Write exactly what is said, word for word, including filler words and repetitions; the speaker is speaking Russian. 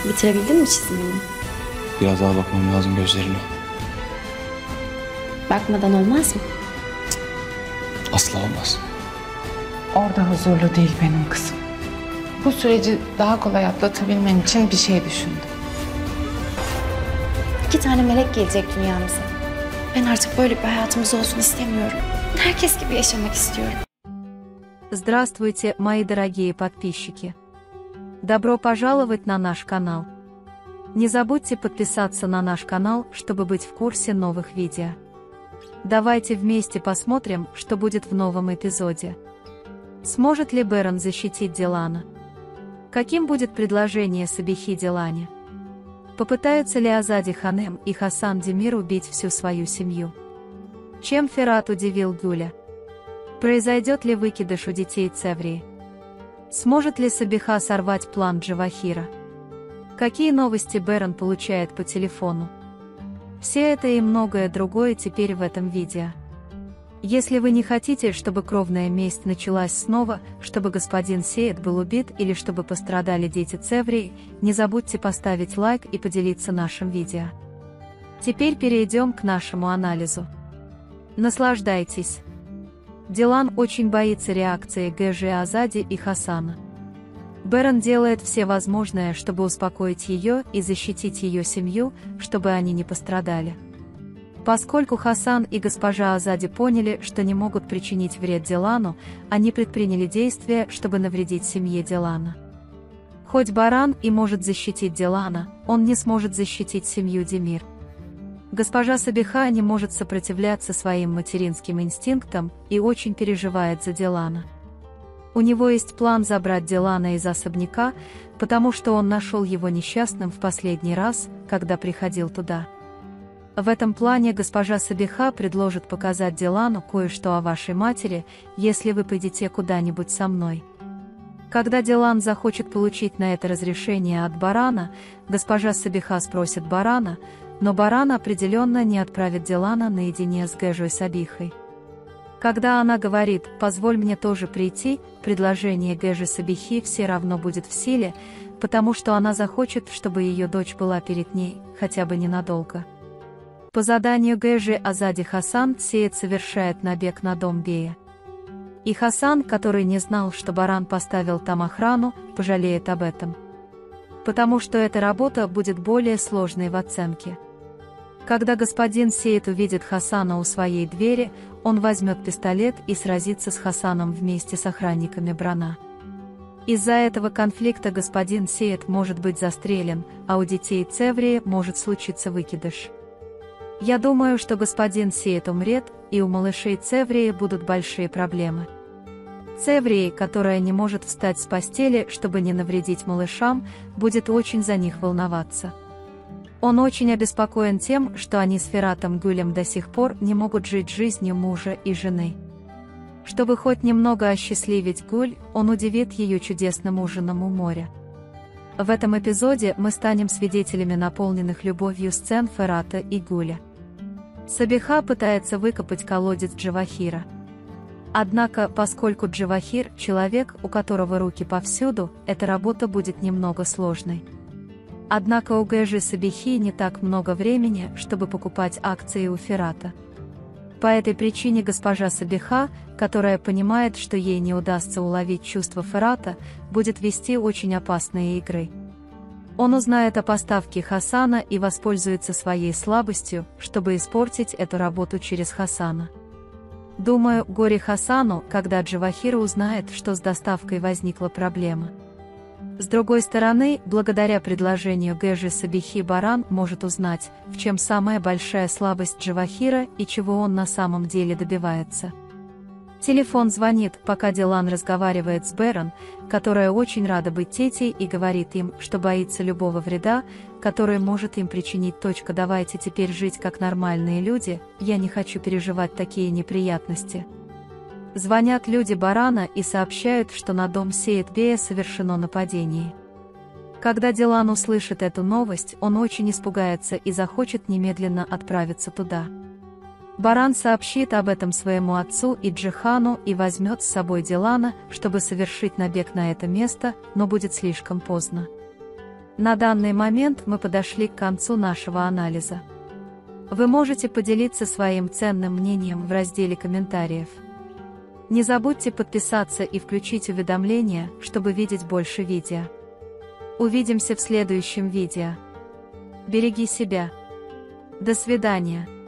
Bitirebildin mi çizimini? Biraz daha bakmam lazım gözlerine. Bakmadan olmaz mı? Asla olmaz. Orada huzurlu değil benim kızım. Bu süreci daha kolay atlatabilmen için bir şey düşündüm. İki tane melek gelecek dünyamıza. Ben artık böyle bir hayatımız olsun istemiyorum. Herkes gibi yaşamak istiyorum. Здравствуйте, мои дорогие подписчики! Добро пожаловать на наш канал. Не забудьте подписаться на наш канал, чтобы быть в курсе новых видео. Давайте вместе посмотрим, что будет в новом эпизоде. Сможет ли Бэрон защитить Дилана? Каким будет предложение Сабихи Дилане? Попытаются ли Азади Ханем и Хасан Демир убить всю свою семью? Чем Ферат удивил Гюля? Произойдет ли выкидыш у детей Цеврии? Сможет ли Сабиха сорвать план Джавахира? Какие новости Бэрон получает по телефону? Все это и многое другое теперь в этом видео. Если вы не хотите, чтобы кровная месть началась снова, чтобы господин Сеид был убит или чтобы пострадали дети Цеврии, не забудьте поставить лайк и поделиться нашим видео. Теперь перейдем к нашему анализу. Наслаждайтесь! Дилан очень боится реакции Гэжи, Азади и Хасана. Бэрон делает все возможное, чтобы успокоить ее и защитить ее семью, чтобы они не пострадали. Поскольку Хасан и госпожа Азади поняли, что не могут причинить вред Дилану, они предприняли действия, чтобы навредить семье Дилана. Хоть Баран и может защитить Дилана, он не сможет защитить семью Демир. Госпожа Сабиха не может сопротивляться своим материнским инстинктам и очень переживает за Дилана. У него есть план забрать Дилана из особняка, потому что он нашел его несчастным в последний раз, когда приходил туда. В этом плане госпожа Сабиха предложит показать Дилану кое-что о вашей матери, если вы пойдете куда-нибудь со мной. Когда Дилан захочет получить на это разрешение от Барана, госпожа Сабиха спросит Барана, но Баран определенно не отправит Дилана наедине с Гэжой Сабихой. Когда она говорит «позволь мне тоже прийти», предложение Гэжи Сабихи все равно будет в силе, потому что она захочет, чтобы ее дочь была перед ней, хотя бы ненадолго. По заданию Гэжи Азади Хасан Сеид совершает набег на дом Бея. И Хасан, который не знал, что Баран поставил там охрану, пожалеет об этом. Потому что эта работа будет более сложной в оценке. Когда господин Сеид увидит Хасана у своей двери, он возьмет пистолет и сразится с Хасаном вместе с охранниками Брана. Из-за этого конфликта господин Сеид может быть застрелен, а у детей Цеврии может случиться выкидыш. Я думаю, что господин Сеид умрет, и у малышей Цеврии будут большие проблемы. Цеврии, которая не может встать с постели, чтобы не навредить малышам, будет очень за них волноваться. Он очень обеспокоен тем, что они с Фератом Гюлем до сих пор не могут жить жизнью мужа и жены. Чтобы хоть немного осчастливить Гюль, он удивит ее чудесным ужином у моря. В этом эпизоде мы станем свидетелями наполненных любовью сцен Ферата и Гюля. Сабиха пытается выкопать колодец Джавахира. Однако, поскольку Джавахир – человек, у которого руки повсюду, эта работа будет немного сложной. Однако у Гэжи Сабихи не так много времени, чтобы покупать акции у Ферата. По этой причине госпожа Сабиха, которая понимает, что ей не удастся уловить чувства Ферата, будет вести очень опасные игры. Он узнает о поставке Хасана и воспользуется своей слабостью, чтобы испортить эту работу через Хасана. Думаю, горе Хасану, когда Джавахир узнает, что с доставкой возникла проблема. С другой стороны, благодаря предложению Гэжи Сабихи Баран может узнать, в чем самая большая слабость Джавахира и чего он на самом деле добивается. Телефон звонит, пока Дилан разговаривает с Бэрон, которая очень рада быть тетей и говорит им, что боится любого вреда, который может им причинить. Точка. Давайте теперь жить как нормальные люди, я не хочу переживать такие неприятности. Звонят люди Барана и сообщают, что на дом Сеид Бея совершено нападение. Когда Дилан услышит эту новость, он очень испугается и захочет немедленно отправиться туда. Баран сообщит об этом своему отцу и Джихану и возьмет с собой Дилана, чтобы совершить набег на это место, но будет слишком поздно. На данный момент мы подошли к концу нашего анализа. Вы можете поделиться своим ценным мнением в разделе комментариев. Не забудьте подписаться и включить уведомления, чтобы видеть больше видео. Увидимся в следующем видео. Береги себя. До свидания.